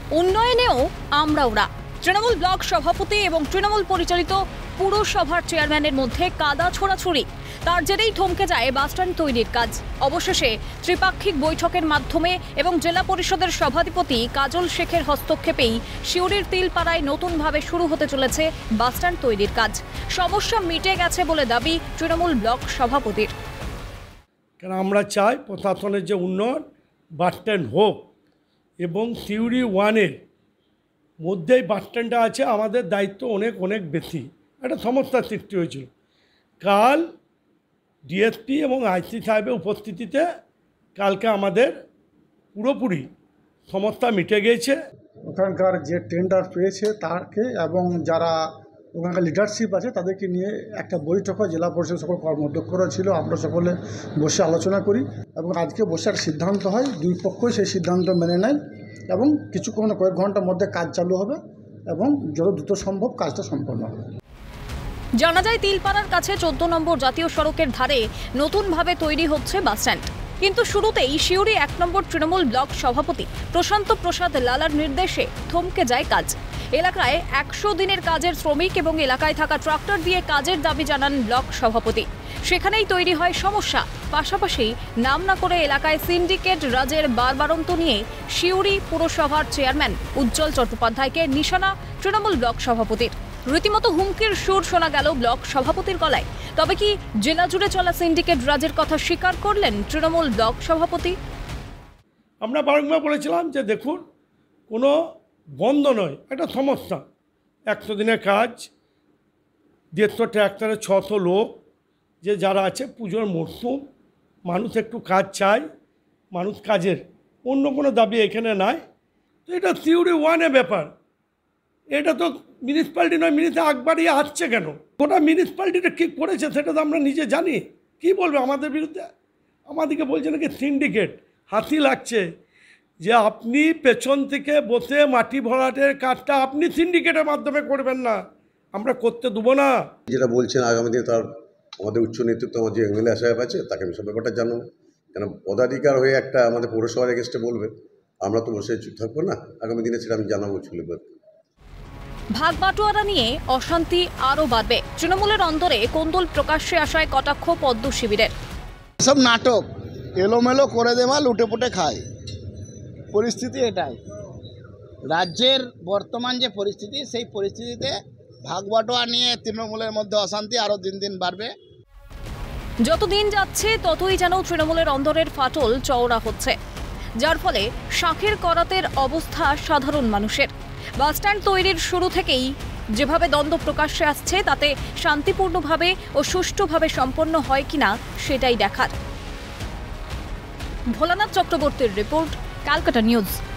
উন্নয়নেও আমরাওরা। Trinamool block সভাপতি এবং তৃণমূল পরিচালিত পুরসভার চেয়ারম্যানের মধ্যে কাদা ছোড়াছুড়ি। তার জেরেই থমকে যায় বাসস্ট্যান্ড তৈরির কাজ। অবশেষে ত্রিপাক্ষিক বৈঠকের মাধ্যমে এবং জেলা পরিষদের সভাধিপতি কাজল শেখের হস্তক্ষেপেই সিউড়ির তিলপাড়ায় নতুনভাবে শুরু হতে চলেছে বাসস্ট্যান্ড তৈরির কাজ। সমস্যা মিটে গেছে বলে দাবি তৃণমূল ব্লক সভাপতির। কারণ আমরা চাই প্রশাসনের যে উন্নয়ন বাসস্ট্যান্ড হোক এবং সিউড়ি ওয়ানের মধ্যেই বাসস্ট্যান্ডটা আছে, আমাদের দায়িত্ব অনেক অনেক বেশি। একটা সমস্যার সৃষ্টি হয়েছিল। কাল ডিএসপি এবং আইসি সাহেবের উপস্থিতিতে কালকে আমাদের পুরোপুরি সমস্যা মিটে গিয়েছে। ওখানকার যে টেন্ডার পেয়েছে তাকে এবং যারা ওখানকার লিডারশিপ আছে তাদেরকে নিয়ে একটা বৈঠক হয়। জেলা পরিষদ সকল কর্মাধ্যক্ষরা ছিল, আমরা সকলে বসে আলোচনা করি এবং আজকে বসে একটা সিদ্ধান্ত হয়। দুই পক্ষই সেই সিদ্ধান্ত মেনে নেয় এবং কিছুক্ষণ কয়েক ঘন্টার মধ্যে কাজ চালু হবে এবং যত দ্রুত সম্ভব কাজটা সম্পন্ন হবে। জানা যায় তিলপাড়ার কাছে 14 নম্বর জাতীয় সড়কের ধারে নতুনভাবে তৈরি হচ্ছে বাসস্ট্যান্ড। কিন্তু শুরুতেই সিউড়ি 1 নম্বর তৃণমূল ব্লক সভাপতি প্রশান্ত প্রসাদ লালার নির্দেশে থমকে যায় কাজ। এলাকায় 100 দিনের কাজের শ্রমিক এবং এলাকায় থাকা ট্রাক্টর দিয়ে কাজের দাবি জানান ব্লক সভাপতি। সেখানেই তৈরি হয় সমস্যা। পাশাপাশি নাম না করে এলাকায় সিন্ডিকেট রাজের বারবারন্ত নিয়ে সিউড়ি পুরসভার চেয়ারম্যান উজ্জ্বল চট্টোপাধ্যায়কে নিশানা তৃণমূল ব্লক সভাপতির। রীতিমতো হুমকির সুর শোনা গেল ব্লক সভাপতির গলায়। তবে কি জেলা জুড়ে চলা সিন্ডিকেট রাজের কথা স্বীকার করলেন তৃণমূল ব্লক সভাপতি? আমরা বারংবার বলেছিলাম যে দেখুন, কোনো বন্ধ নয়, একটা সমস্যা। 100 দিনের কাজ, 150 ট্র্যাক্টরে 600 লোক যে যারা আছে, পুজোর মরশুম, মানুষ একটু কাজ চায়, মানুষ কাজের, অন্য কোনো দাবি এখানে নাই। তো এটা সিউড়ি ওয়ানের ব্যাপার, এটা তো মিউনিসিপ্যালিটি নয়। আগ বাড়িয়ে আসছে কেন? গোটা মিউনিসিপ্যালিটিটা কী করেছে সেটা তো আমরা নিজে জানি। কি বলবে আমাদের বিরুদ্ধে? আমাদেরকে বলছে নাকি সিন্ডিকেট। হাসি লাগছে যে আপনি পেছন থেকে বসে মাটি ভরাটের কাজটা আপনি সিন্ডিকেটের মাধ্যমে করবেন না, আমরা করতে দেবো না। যেটা বলছেন আগামী দিনে তার আমাদের উচ্চ নেতৃত্ব, আমার যে এমএলএ সাহেব আছে তাকে আমি সব ব্যাপারটা জানাবো। কেন পদাধিকার হয়ে একটা আমাদের পৌরসভার এগেস্টে বলবে, আমরা তো বসে চুপ থাকবো না। আগামী দিনে সেটা আমি জানাবো ছিল। ভাগ বাটোয়ারা নিয়ে অশান্তি আরও বাড়বে। তৃণমূলের অন্দরে কোন্দল প্রকাশ্যে আসায় কটাক্ষ পদ্ম শিবিরের। সব নাটক এলোমেলো করে দেওয়া, লুটেপুটে খায়। পরিস্থিতি এটাই, রাজ্যের বর্তমান যে পরিস্থিতি, সেই পরিস্থিতিতে ভাগ বাটোয়ারা নিয়ে তৃণমূলের মধ্যে অশান্তি আরও দিন দিন বাড়বে। যত দিন যাচ্ছে ততই যেন তৃণমূলের অন্দরের ফাটল চওড়া হচ্ছে, যার ফলে শাঁখের করাতের অবস্থা সাধারণ মানুষের। বাসস্ট্যান্ড তৈরির শুরু থেকেই যেভাবে দ্বন্দ্ব প্রকাশ্যে আসছে, তাতে শান্তিপূর্ণভাবে ও সুষ্ঠুভাবে সম্পন্ন হয় কিনা সেটাই দেখার। ভোলানাথ চক্রবর্তীর রিপোর্ট, ক্যালকাটা নিউজ।